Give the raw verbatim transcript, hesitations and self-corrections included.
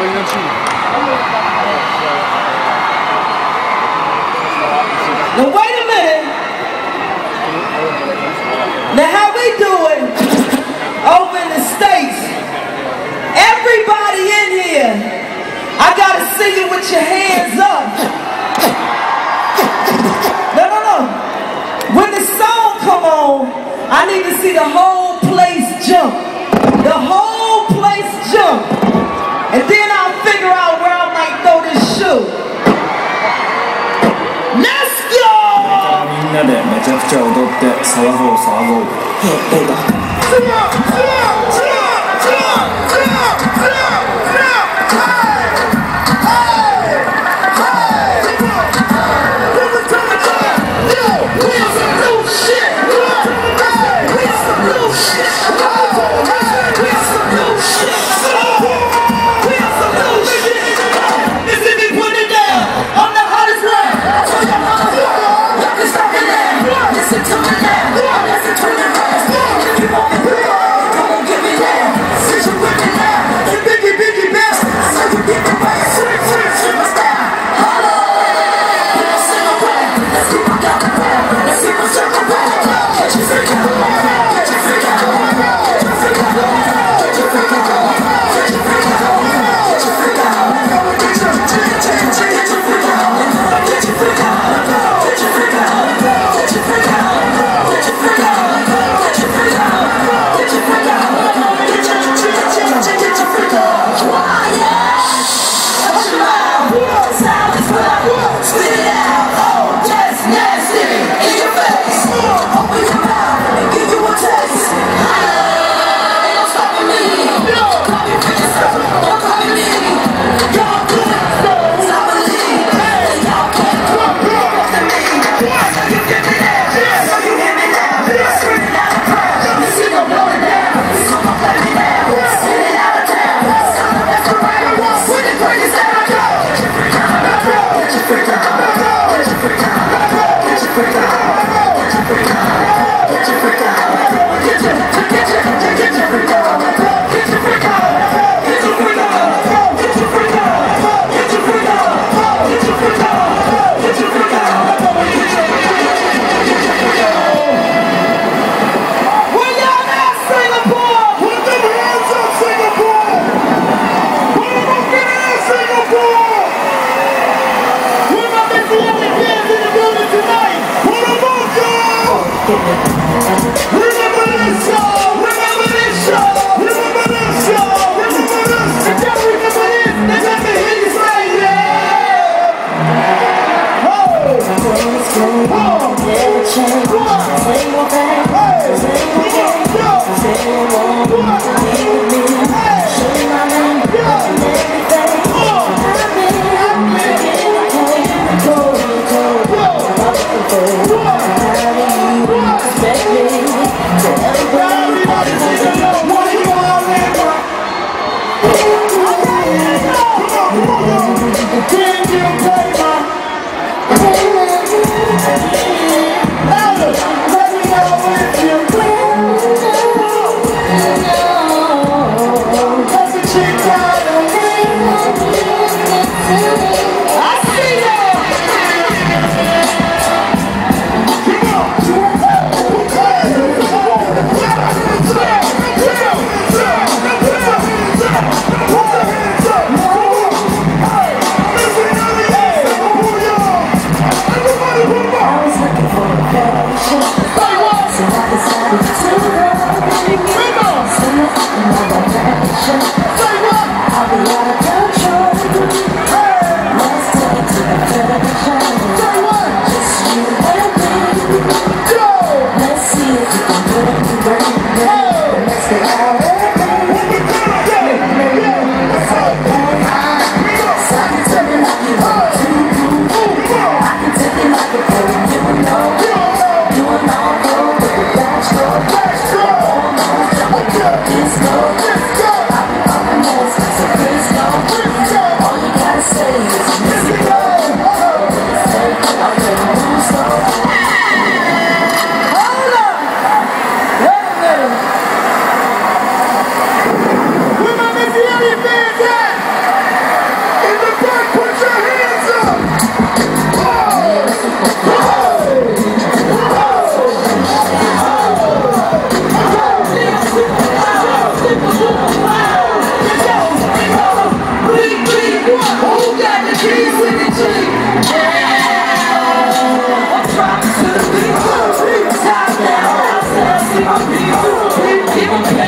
Now wait a minute. Now how we doing over in the States? Everybody in here, I gotta see you with your hands up. No, no, no. When the song come on, I need to see the whole place jump. The whole place jump. And then I'll figure out where I might throw this shoe. Let's go! みんなでめちゃくちゃ踊って騒ごう騒ごう。映画。 Come Keep on